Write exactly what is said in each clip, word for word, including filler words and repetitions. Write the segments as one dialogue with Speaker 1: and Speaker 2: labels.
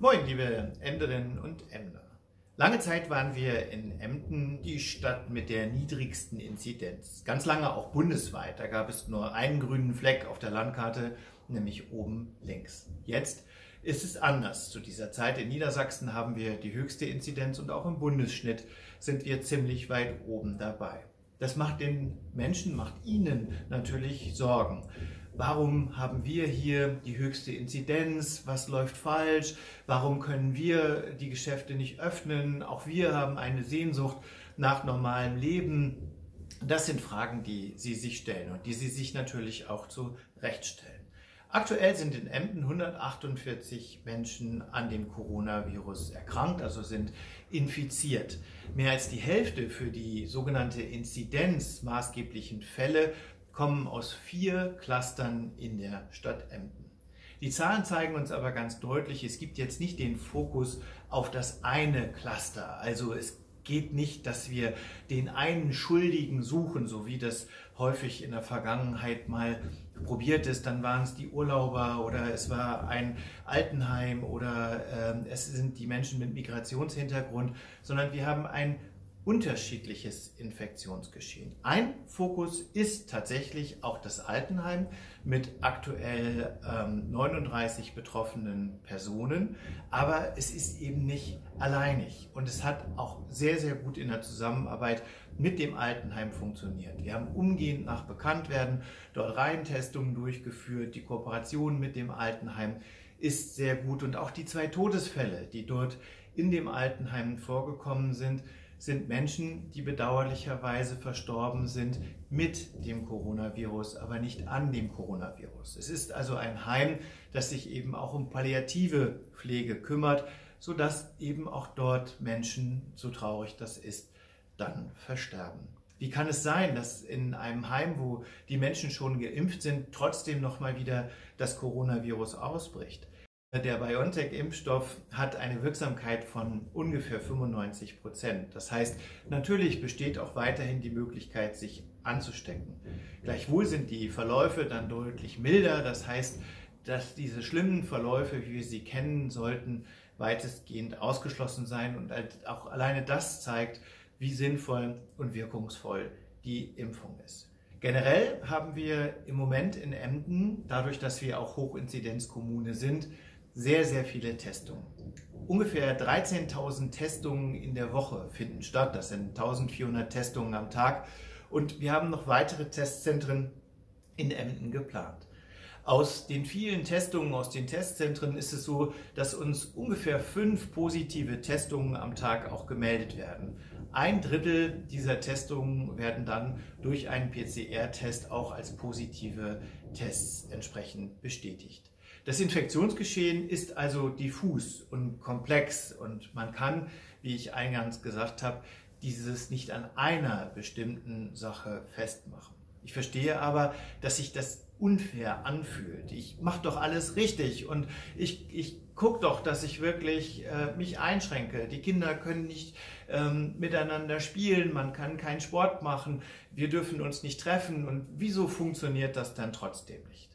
Speaker 1: Moin, liebe Emderinnen und Emder. Lange Zeit waren wir in Emden die Stadt mit der niedrigsten Inzidenz. Ganz lange auch bundesweit. Da gab es nur einen grünen Fleck auf der Landkarte, nämlich oben links. Jetzt ist es anders. Zu dieser Zeit in Niedersachsen haben wir die höchste Inzidenz und auch im Bundesschnitt sind wir ziemlich weit oben dabei. Das macht den Menschen, macht ihnen natürlich Sorgen. Warum haben wir hier die höchste Inzidenz? Was läuft falsch? Warum können wir die Geschäfte nicht öffnen? Auch wir haben eine Sehnsucht nach normalem Leben. Das sind Fragen, die Sie sich stellen und die Sie sich natürlich auch zurechtstellen. Aktuell sind in Emden hundertachtundvierzig Menschen an dem Coronavirus erkrankt, also sind infiziert. Mehr als die Hälfte für die sogenannte Inzidenz maßgeblichen Fälle kommen aus vier Clustern in der Stadt Emden. Die Zahlen zeigen uns aber ganz deutlich, es gibt jetzt nicht den Fokus auf das eine Cluster. Also es geht nicht, dass wir den einen Schuldigen suchen, so wie das häufig in der Vergangenheit mal probiert ist. Dann waren es die Urlauber oder es war ein Altenheim oder äh, es sind die Menschen mit Migrationshintergrund, sondern wir haben ein unterschiedliches Infektionsgeschehen. Ein Fokus ist tatsächlich auch das Altenheim mit aktuell ähm, neununddreißig betroffenen Personen, aber es ist eben nicht alleinig und es hat auch sehr, sehr gut in der Zusammenarbeit mit dem Altenheim funktioniert. Wir haben umgehend nach Bekanntwerden dort Reihentestungen durchgeführt, die Kooperation mit dem Altenheim ist sehr gut und auch die zwei Todesfälle, die dort in dem Altenheim vorgekommen sind, sind Menschen, die bedauerlicherweise verstorben sind mit dem Coronavirus, aber nicht an dem Coronavirus. Es ist also ein Heim, das sich eben auch um palliative Pflege kümmert, sodass eben auch dort Menschen, so traurig das ist, dann versterben. Wie kann es sein, dass in einem Heim, wo die Menschen schon geimpft sind, trotzdem noch mal wieder das Coronavirus ausbricht? Der BioNTech-Impfstoff hat eine Wirksamkeit von ungefähr fünfundneunzig Prozent. Das heißt, natürlich besteht auch weiterhin die Möglichkeit, sich anzustecken. Gleichwohl sind die Verläufe dann deutlich milder. Das heißt, dass diese schlimmen Verläufe, wie wir sie kennen, sollten weitestgehend ausgeschlossen sein. Und auch alleine das zeigt, wie sinnvoll und wirkungsvoll die Impfung ist. Generell haben wir im Moment in Emden, dadurch, dass wir auch Hochinzidenzkommune sind, sehr, sehr viele Testungen. Ungefähr dreizehntausend Testungen in der Woche finden statt. Das sind eintausendvierhundert Testungen am Tag. Und wir haben noch weitere Testzentren in Emden geplant. Aus den vielen Testungen, aus den Testzentren ist es so, dass uns ungefähr fünf positive Testungen am Tag auch gemeldet werden. Ein Drittel dieser Testungen werden dann durch einen P C R-Test auch als positive Tests entsprechend bestätigt. Das Infektionsgeschehen ist also diffus und komplex und man kann, wie ich eingangs gesagt habe, dieses nicht an einer bestimmten Sache festmachen. Ich verstehe aber, dass sich das unfair anfühlt. Ich mache doch alles richtig und ich, ich gucke doch, dass ich wirklich äh, mich einschränke. Die Kinder können nicht ähm, miteinander spielen, man kann keinen Sport machen, wir dürfen uns nicht treffen und wieso funktioniert das dann trotzdem nicht?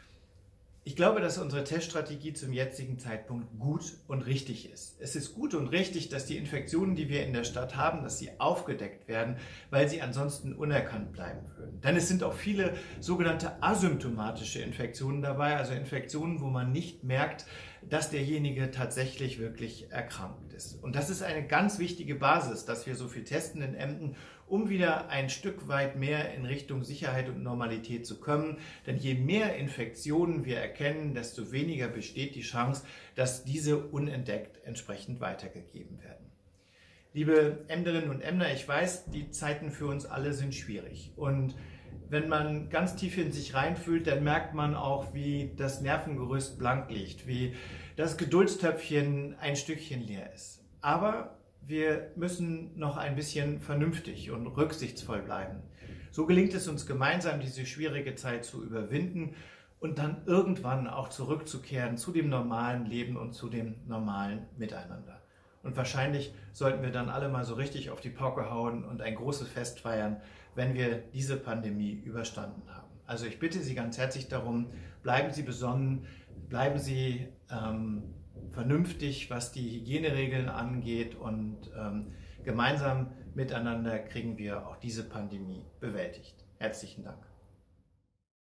Speaker 1: Ich glaube, dass unsere Teststrategie zum jetzigen Zeitpunkt gut und richtig ist. Es ist gut und richtig, dass die Infektionen, die wir in der Stadt haben, dass sie aufgedeckt werden, weil sie ansonsten unerkannt bleiben würden. Denn es sind auch viele sogenannte asymptomatische Infektionen dabei, also Infektionen, wo man nicht merkt, dass derjenige tatsächlich wirklich erkrankt ist. Und das ist eine ganz wichtige Basis, dass wir so viel testen in Emden, um wieder ein Stück weit mehr in Richtung Sicherheit und Normalität zu kommen. Denn je mehr Infektionen wir erkennen, desto weniger besteht die Chance, dass diese unentdeckt entsprechend weitergegeben werden. Liebe Emderinnen und Emder, ich weiß, die Zeiten für uns alle sind schwierig. Und wenn man ganz tief in sich reinfühlt, dann merkt man auch, wie das Nervengerüst blank liegt, wie das Geduldstöpfchen ein Stückchen leer ist. Aber wir müssen noch ein bisschen vernünftig und rücksichtsvoll bleiben. So gelingt es uns gemeinsam, diese schwierige Zeit zu überwinden und dann irgendwann auch zurückzukehren zu dem normalen Leben und zu dem normalen Miteinander. Und wahrscheinlich sollten wir dann alle mal so richtig auf die Pauke hauen und ein großes Fest feiern, wenn wir diese Pandemie überstanden haben. Also ich bitte Sie ganz herzlich darum, bleiben Sie besonnen, bleiben Sie ähm, vernünftig, was die Hygieneregeln angeht, und ähm, gemeinsam miteinander kriegen wir auch diese Pandemie bewältigt. Herzlichen Dank.